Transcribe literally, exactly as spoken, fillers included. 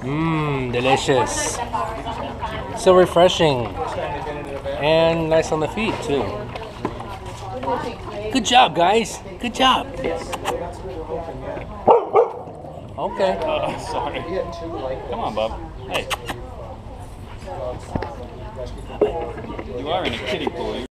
Mmm, delicious. So refreshing. And nice on the feet, too. Good job, guys. Good job. Okay. Oh, sorry. Come on, bub. Hey. You are in a kiddie pool.